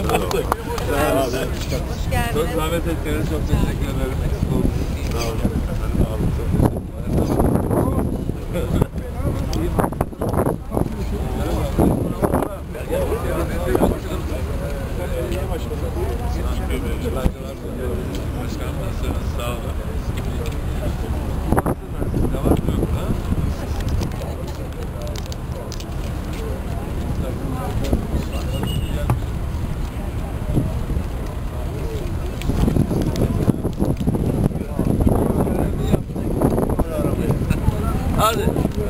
Hoş geldiniz. Çok zahmet ettiniz. Çok teşekkür ederim. Sağ olun. Başkanım nasılsınız? Sağ olun. Hadi.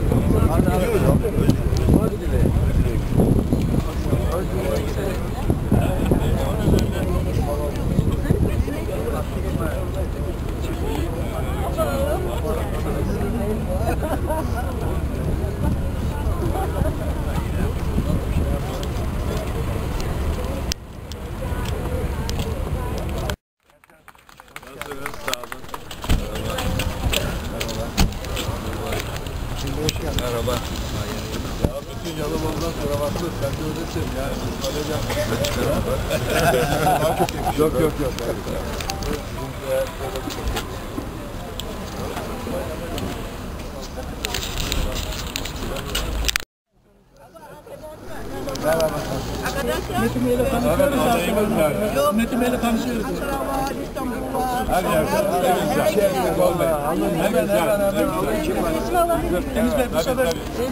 Merhaba. Ya bütün Yalova'dan sonra baktık. Ben de öylesin yani. Daha çok yakışıyor. Yok. Metin Bey'le tanışıyoruz. Metin Bey'le tanışıyoruz. Her yerde. Deniz Bey bu sefer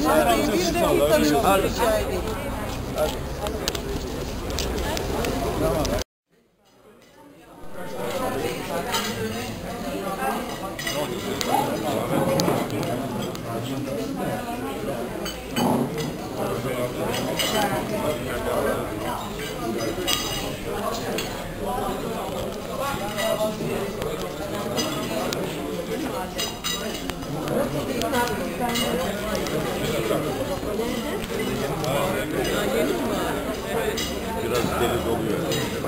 Biraz deli doluyor.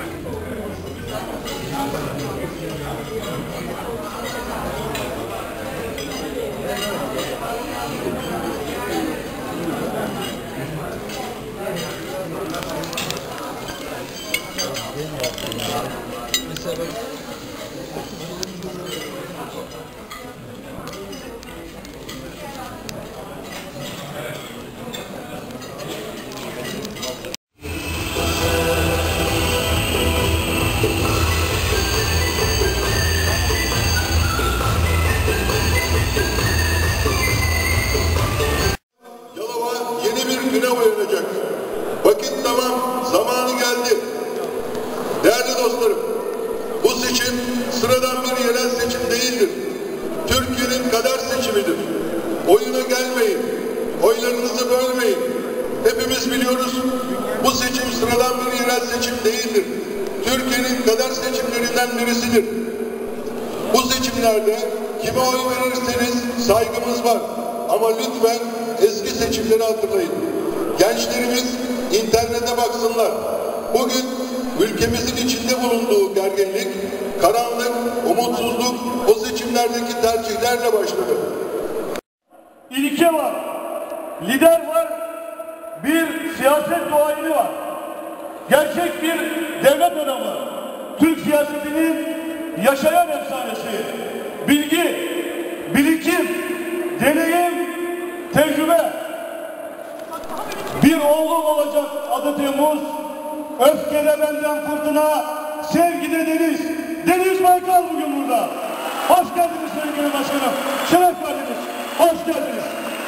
Güne uyanacak. Vakit tamam, zamanı geldi. Değerli dostlarım, bu seçim sıradan bir yerel seçim değildir. Türkiye'nin kader seçimidir. Oyuna gelmeyin, oylarınızı bölmeyin. Hepimiz biliyoruz, bu seçim sıradan bir yerel seçim değildir. Türkiye'nin kader seçimlerinden birisidir. Bu seçimlerde kime oy verirseniz saygımız var. Ama lütfen eski seçimleri hatırlayın. Gençlerimiz internete baksınlar. Bugün ülkemizin içinde bulunduğu gerginlik, karanlık, umutsuzluk o seçimlerdeki tercihlerle başladı. İlke var, lider var, bir siyaset duayeni var. Gerçek bir devlet adamı, Türk siyasetinin yaşayan efsanesi, bilgi, birikim, deneyim, tecrübe. Bir oğlum olacak adı Temmuz, öfkede benden fırtına, sevgide deniz. Deniz Baykal bugün burada. Hoş geldiniz sevgili başkanım, şeref verdiniz, hoş geldiniz.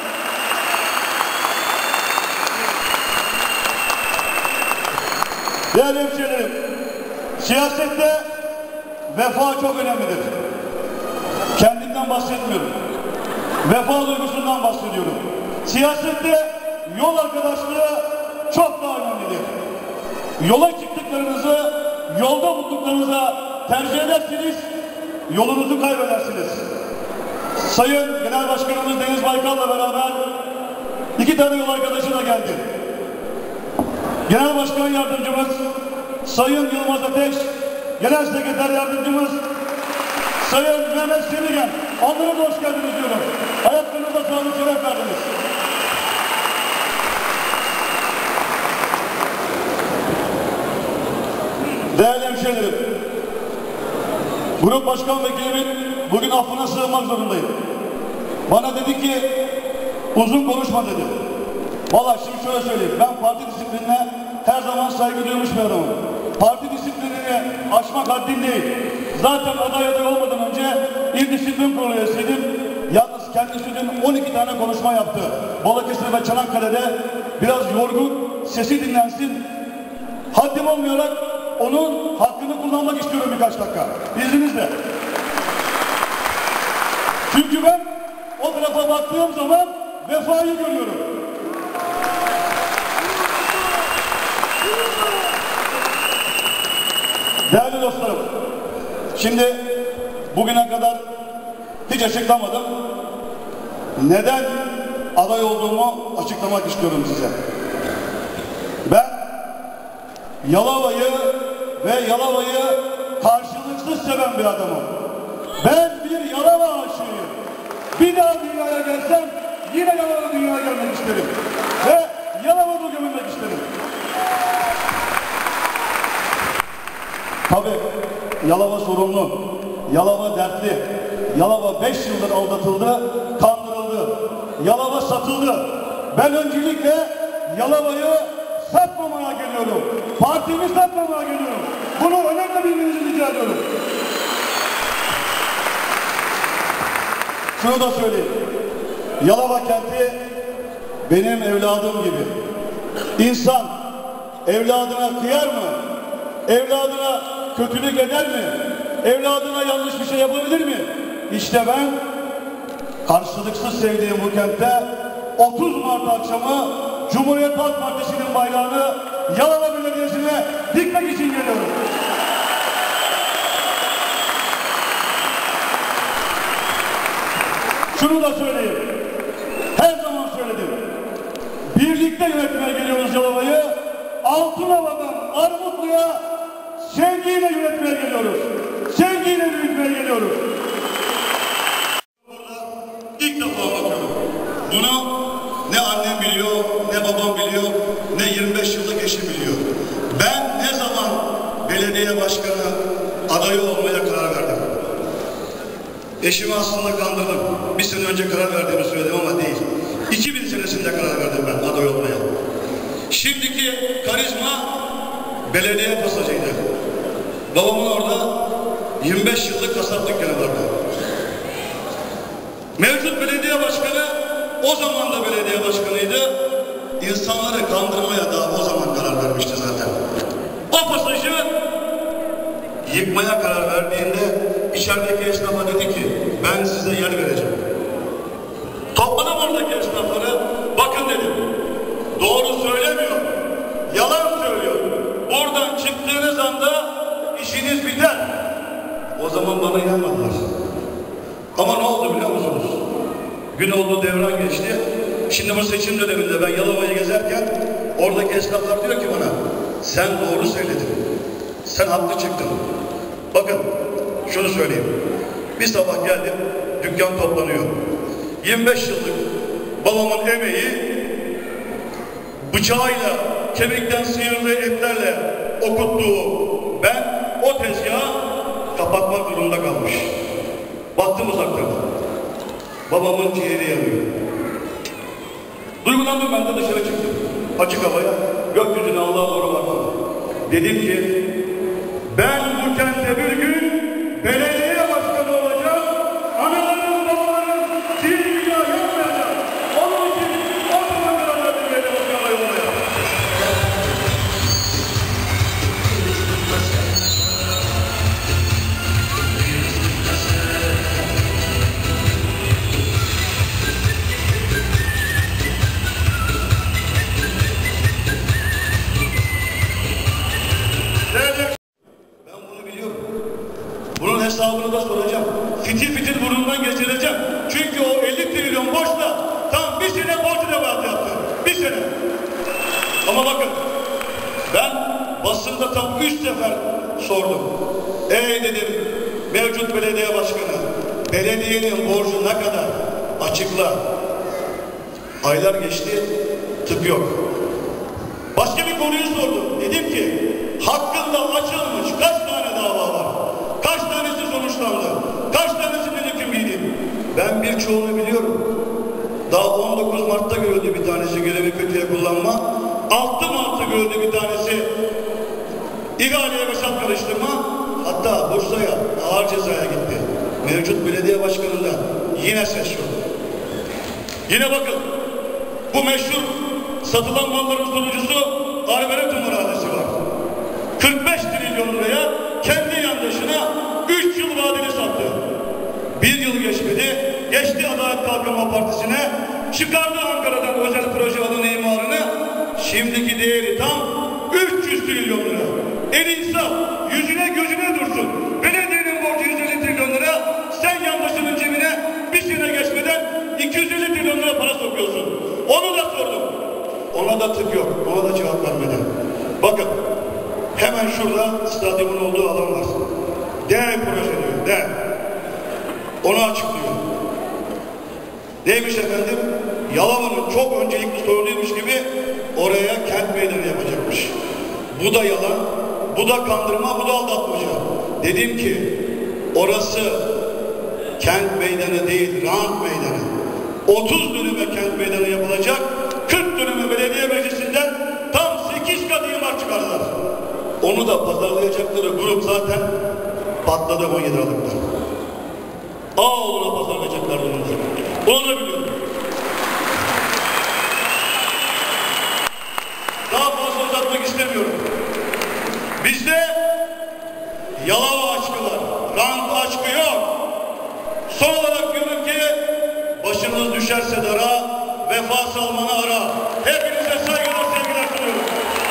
Değerli hemşehrilerim, siyasette vefa çok önemlidir. Kendimden bahsetmiyorum. Vefa duygusundan bahsediyorum. Siyasette yol arkadaşlığı çok daha önemlidir. Yola çıktıklarınızı, yolda bulduklarınıza tercih edersiniz, yolunuzu kaybedersiniz. Sayın Genel Başkanımız Deniz Baykal'la beraber 2 tane yol arkadaşı da geldi. Genel Başkan Yardımcımız Sayın Yılmaz Ateş, Genel Sekreter Yardımcımız Sayın Mehmet Seligen, onlara da hoş geldiniz diyorum. Hayatlarınızda sağlık, şeref verdiniz. Değerli hemşehrilerim, grup başkan vekilimin bugün affına sığınmak zorundayım. Bana dedi ki uzun konuşma dedi. Vallahi şimdi şöyle söyleyeyim, ben parti disiplinine her zaman saygı duymuş bir adamım. Parti disiplinini aşmak haddim değil. Zaten aday olmadan önce İl Disiplin Kurulu üyesiydim. Yalnız kendisi dün 12 tane konuşma yaptı. Balıkesir ve Çanakkale'de biraz yorgun, sesi dinlensin. Haddim olmayarak onun hakkını kullanmak istiyorum birkaç dakika. İzninizle. Çünkü ben o tarafa baktığım zaman vefayı görüyorum. Değerli dostlarım, şimdi bugüne kadar hiç açıklamadım. Neden aday olduğumu açıklamak istiyorum size. Ben Yalova'yı ve Yalova'yı karşılıksız seven bir adamım. Ben bir Yalova aşığıyım. Bir daha dünyaya gelsem yine Yalova dünyaya gelmek isterim. Ve Yalova'da gömülmek isterim. Tabii Yalova sorunlu, Yalova dertli, Yalova 5 yıldır aldatıldı, kandırıldı, Yalova satıldı. Ben öncelikle Yalova'yı satmamaya geliyorum. Partimi satmamaya geliyorum. Bunu önemli bilmenizi rica ediyorum. Şunu da söyleyeyim. Yalova kenti benim evladım gibi. İnsan evladına kıyar mı? Evladına kötülük eder mi? Evladına yanlış bir şey yapabilir mi? İşte ben karşılıksız sevdiğim bu kentte 30 Mart akşamı Cumhuriyet Halk Partisi'nin bayrağını Yalova Belediyesi'ne dikmek için geliyorum. Şunu da söyleyeyim. Her zaman söyledim. Birlikte yönetmeye geliyoruz Yalova'yı. Altınova'dan Armutlu'ya sevgiyle yönetmeye geliyoruz. Sevgiyle büyütmeye geliyoruz. Burada ilk defa anlatıyorum. Bunu ne annem biliyor, ne babam biliyor, ne 25 yıllık eşim biliyor. Ben ne zaman belediye başkanı adayı olmaya karar verdim? Eşimi aslında kandırdım. Bir sene önce karar verdiğimi söyledim ama değil. 2000 senesinde karar verdim ben aday olmaya. Şimdiki karizma belediye pasajıydı. Babamın orada 25 yıllık kasap dükkanı vardı. Mevcut belediye başkanı o zaman da belediye başkanıydı. İnsanları kandırmaya daha o zaman karar vermişti zaten. O pasajı yıkmaya karar verdiğinde içerideki esnafa dedi ki ben size yer vereceğim. Topladım oradaki esnafları. Bakın dedim. Doğru söylemiyor. Yalan söylüyor. Oradan çıktığınız anda işiniz biter. O zaman bana inanmadılar. Ama ne oldu biliyor musunuz? Gün oldu, devran geçti. Şimdi bu seçim döneminde ben Yalova'yı gezerken oradaki esnaflar diyor ki bana sen doğru söyledin. Sen haklı çıktın. Bakın şunu söyleyeyim. Bir sabah geldim, dükkan toplanıyor. 25 yıllık babamın emeği bıçağıyla, kemikten sıyırdığı etlerle okuttuğu ben o tezgahı kapatmak durumunda kalmış. Baktım uzaktan. Babamın ciğeri yanıyor. Duygulandım, ben de dışarı çıktım. Açık havaya, gökyüzüne Allah'a doğru baktım. Dedim ki ben bu kente bir gün belediye başkanı olacağım. Anaların, babaların ciğeri bir daha yapmayacağım. Onun için o zaman karar verdim belediye başkanı olmaya. Ben bunu biliyorum. Bunun hesabını da soracağım. Fitil fitil burnundan geçireceğim. Çünkü o 50 trilyon borçla tam bir sene borç ödemesi yaptı. Bir sene. Ama bakın ben basında tam 3 sefer sordum. Ey dedim mevcut belediye başkanı, belediyenin borcu ne kadar? Açıkla. Aylar geçti, tık yok. Başka bir konuyu sordum. Dedim ki hakkında açılmış Mart'ta görüldü bir tanesi görevi kötüye kullanma. 6 Mart'ta görüldü bir tanesi ihaleye vesat karıştırma. Hatta Bursa'ya ağır cezaya gitti. Mevcut belediye başkanından yine ses yok. Yine bakın bu meşhur satılan malların sunucusu Arveretum arazisi var. 45 trilyon liraya kendi yandaşına 3 yıl vadeli sattı. 1 yıl geçmedi. Geçti Adalet Kalkınma Partisi'ne. Çıkardı Ankara'dan özel proje alanı imarını. Şimdiki değeri tam 300 trilyon lira. El insaf yüzüne gözüne dursun. Belediyenin borcu 150 trilyon lira. Sen yandaşının cebine bir sene geçmeden 250 trilyon lira para sokuyorsun. Onu da sordum. Ona da tık yok. Ona da cevap vermedi. Bakın hemen şurada stadyumun olduğu alan var. Değer proje diyor. Değer. Onu açıklıyor. Neymiş efendim? Yalova'nın çok öncelikli sorunuymuş gibi oraya kent meydanı yapacakmış. Bu da yalan, bu da kandırma, bu da aldatmaca. Dedim ki orası kent meydanı değil, rant meydanı. 30 dönüme kent meydanı yapılacak, 40 dönüme belediye meclisinden tam 8 kat imar çıkardılar. Onu da pazarlayacakları grup zaten patladı 17 Aralık'ta. Ağoğlu'na pazarlayacaklar bunu. Onu da biliyorum. Daha fazla uzatmak istemiyorum. Bizde Yalova aşkı var, rant aşkı yok. Son olarak diyorum ki başınız düşerse dara, vefa salmanı ara. Hepinize saygılar, sevgiler sunuyorum.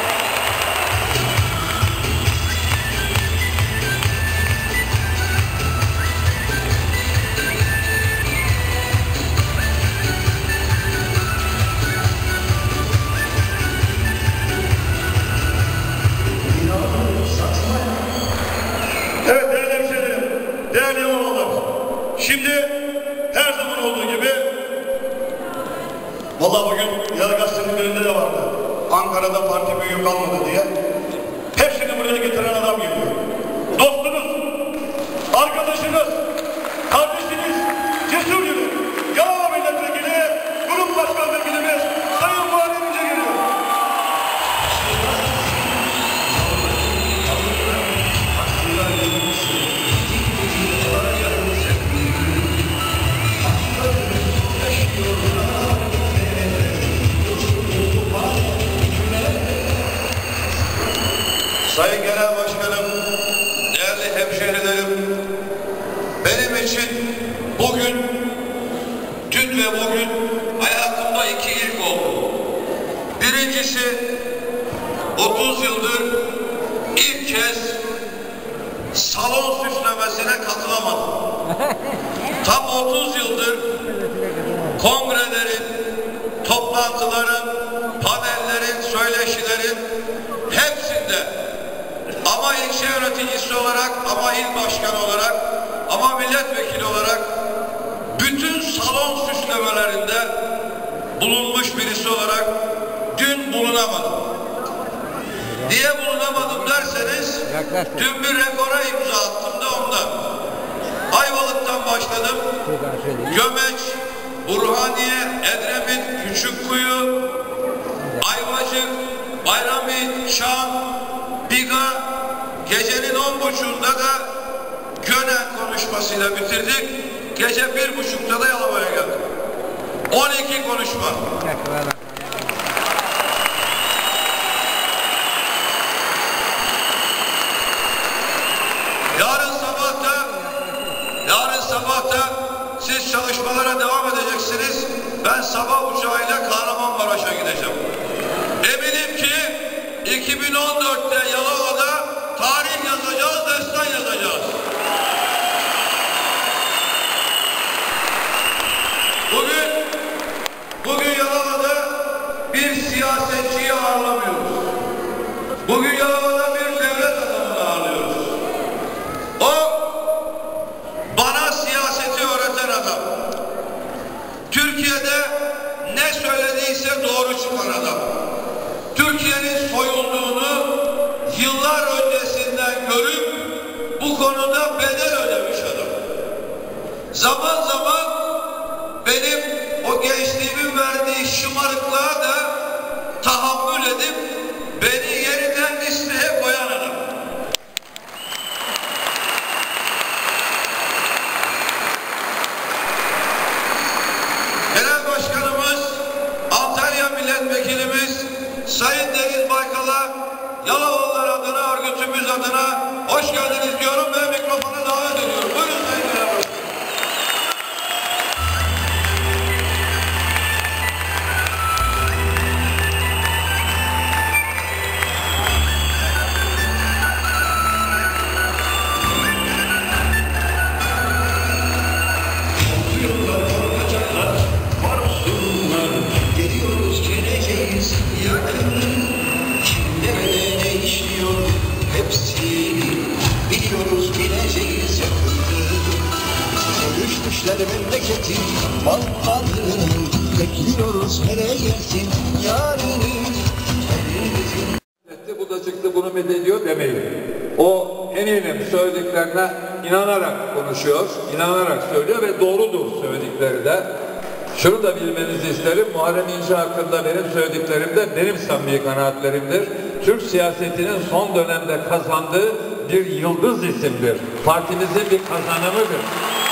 Evet değerli hemşehrilerim, değerli Yalovalılar. Şimdi her zaman olduğu gibi vallahi bugün Yarı Gazete'nin birinde de vardı. Ankara'da parti büyüğü kalmadı diye. Hepsini buraya getiren adam geliyor. Dostunuz, arkadaşınız, kardeşiniz, cesur gibi Yalova Milletvekili, Grup Başkan Vekilimiz Sayın Muharrem İnce geliyor. Sayın Genel Başkanım, değerli hemşehrilerim, benim için bugün, dün ve bugün hayatımda 2 ilk oldu. Birincisi, 30 yıldır ilk kez salon süslemesine katılamadım. Tam 30 yıldır kongrelerin, toplantıların, panellerin, söyleşilerin hepsinde ama ilçe yöneticisi olarak, ama il başkanı olarak, ama milletvekili olarak bütün salon süslemelerinde bulunmuş birisi olarak dün bulunamadım. Niye bulunamadım derseniz dün bir rekora imza attım da ondan. Ayvalık'tan başladım. Gömeç, Burhaniye, Edremit, Küçükkuyu, Ayvacık, Bayramit, Şam, Biga, gecenin 10.30'da da Gönen konuşmasıyla bitirdik. Gece 1.30'da da Yalova'ya geldik. 12 konuşma. Yarın sabah da siz çalışmalara devam edeceksiniz. Ben sabah uçağıyla Kahramanmaraş'a gideceğim. Eminim ki 2014'te Yalova'da tarih yazacağız, destan yazacağız. Bugün Yalova'da bir siyasetçiyi ağırlamıyoruz. Bugün Yalova'da bir devlet adamını ağırlıyoruz. O bana siyaseti öğreten adam. Türkiye'de ne söylediyse doğru çıkan adam. Türkiye'nin soyulduğunu yıllar öncesinden görüp bu konuda bedel ödemiş adam. Zaman zaman benim o gençliğimin verdiği işler memleketi Balladını bekliyoruz nereye gelsin yarını. Bu da çıktı bunu medediyor demeyin. O eminim söylediklerine inanarak konuşuyor, inanarak söylüyor ve doğrudur söyledikleri de. Şunu da bilmenizi isterim, Muharrem İnce hakkında benim söylediklerim de benim samimi kanaatlerimdir. Türk siyasetinin son dönemde kazandığı bir yıldız isimdir. Partimizin bir kazanımıdır.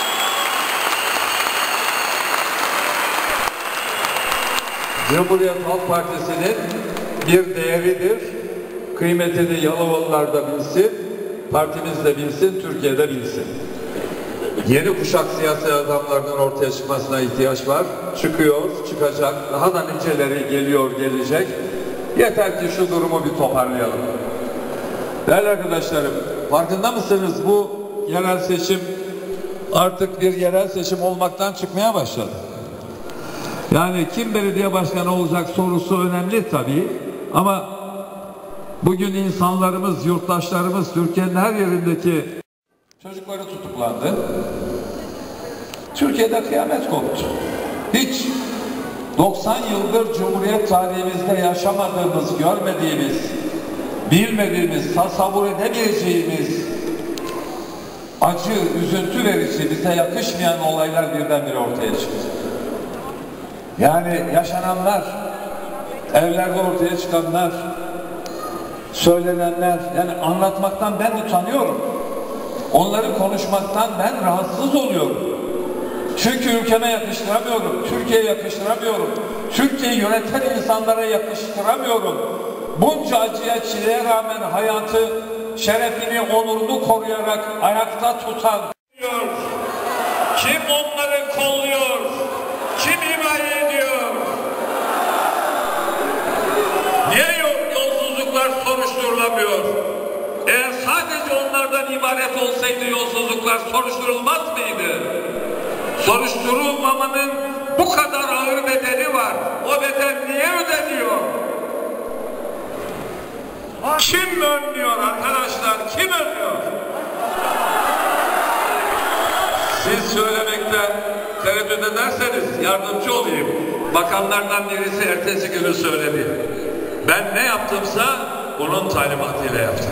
Cumhuriyet Halk Partisi'nin bir değeridir. Kıymetini Yalovalılar da bilsin, partimiz de bilsin, Türkiye de bilsin. Yeni kuşak siyasi adamlardan ortaya çıkmasına ihtiyaç var. Çıkıyor, çıkacak. Daha da niceleri geliyor, gelecek. Yeter ki şu durumu bir toparlayalım. Değerli arkadaşlarım, farkında mısınız bu yerel seçim artık bir yerel seçim olmaktan çıkmaya başladı. Yani kim belediye başkanı olacak sorusu önemli tabii. Ama bugün insanlarımız, yurttaşlarımız, Türkiye'nin her yerindeki çocukları tutuklandı. Türkiye'de kıyamet koptu. Hiç 90 yıldır Cumhuriyet tarihimizde yaşamadığımız, görmediğimiz, bilmediğimiz, tasavvur edemeyeceğimiz acı, üzüntü verici, bize yakışmayan olaylar birdenbire ortaya çıktı. Yani yaşananlar, evlerde ortaya çıkanlar, söylenenler, yani anlatmaktan ben utanıyorum. Onları konuşmaktan ben rahatsız oluyorum. Çünkü ülkeme yakıştıramıyorum, Türkiye'ye yakıştıramıyorum, Türkiye'yi yöneten insanlara yakıştıramıyorum. Bunca acıya, çileye rağmen hayatı, şerefini, onurunu koruyarak ayakta tutan kim onları kolluyor, kim himaye ediyor? Niye yolsuzluklar soruşturulamıyor? Eğer sadece onlardan ibaret olsaydı yolsuzluklar soruşturulmaz mıydı? Soruşturulmamanın bu kadar ağır bedeli var. O bedel niye ödeniyor? Kim önlüyor arkadaşlar? Kim önlüyor? Siz söylemekte tereddüt ederseniz yardımcı olayım. Bakanlardan birisi ertesi günü söyledi. Ben ne yaptımsa onun talimatıyla yaptım.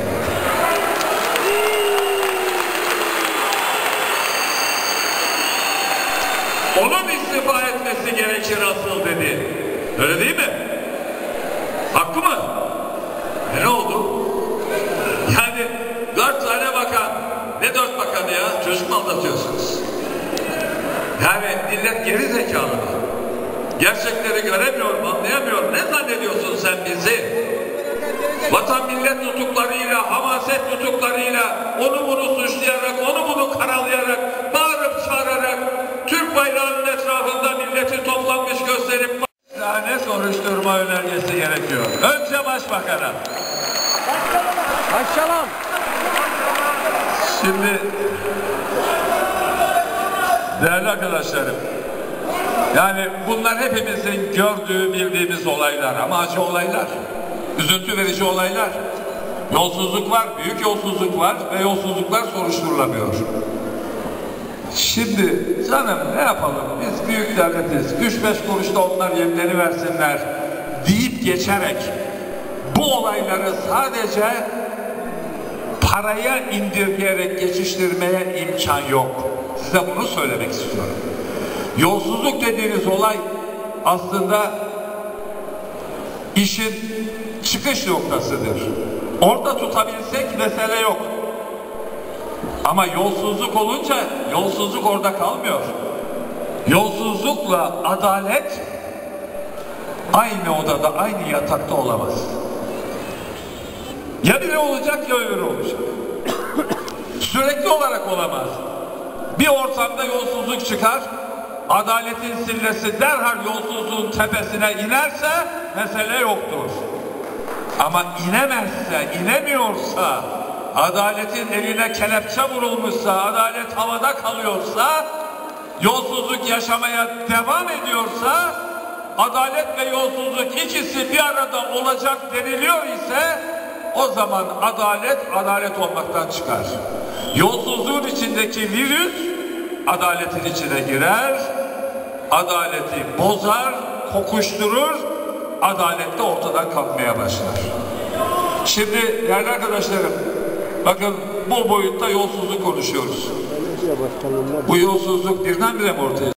Onun istifa etmesi gerekir asıl dedi. Öyle değil mi? Hakkı mı? Ne oldu? Yani 4 tane bakan. Ne 4 bakanı ya? Çocuk mu aldatıyorsunuz? Yani millet geri zekalı mı? Gerçekleri göremiyor, anlayamıyor. Ne zannediyorsun sen bizi? Vatan millet tutuklarıyla, hamaset tutuklarıyla, onu bunu suçlayarak, onu bunu karalayarak, bağırıp çağırarak, Türk bayrağının etrafında milleti toplanmış gösterip tane soruşturma önergesi gerekiyor. Önce başbakana. Başlayalım. Şimdi değerli arkadaşlarım, yani bunlar hepimizin gördüğü, bildiğimiz olaylar ama acı olaylar, üzüntü verici olaylar. Yolsuzluk var, büyük yolsuzluk var ve yolsuzluklar soruşturulamıyor. Şimdi canım ne yapalım, biz büyük devletiz, 3-5 kuruşta onlar yemleri versinler deyip geçerek bu olayları sadece paraya indirgeyerek geçiştirmeye imkan yok. Size bunu söylemek istiyorum. Yolsuzluk dediğiniz olay aslında işin çıkış noktasıdır. Orada tutabilsek mesele yok. Ama yolsuzluk olunca yolsuzluk orada kalmıyor. Yolsuzlukla adalet aynı odada, aynı yatakta olamaz. Ya biri olacak ya öbürü olacak. Sürekli olarak olamaz. Bir ortamda yolsuzluk çıkar, adaletin sillesi derhal yolsuzluğun tepesine inerse mesele yoktur. Ama inemezse, inemiyorsa, adaletin eline kelepçe vurulmuşsa, adalet havada kalıyorsa, yolsuzluk yaşamaya devam ediyorsa, adalet ve yolsuzluk ikisi bir arada olacak deniliyor ise, o zaman adalet olmaktan çıkar. Yolsuzluğun içindeki virüs adaletin içine girer, adaleti bozar, kokuşturur, adalet de ortadan kalkmaya başlar. Şimdi değerli arkadaşlarım, bakın bu boyutta yolsuzluk konuşuyoruz. Bu yolsuzluk birdenbire mi ortaya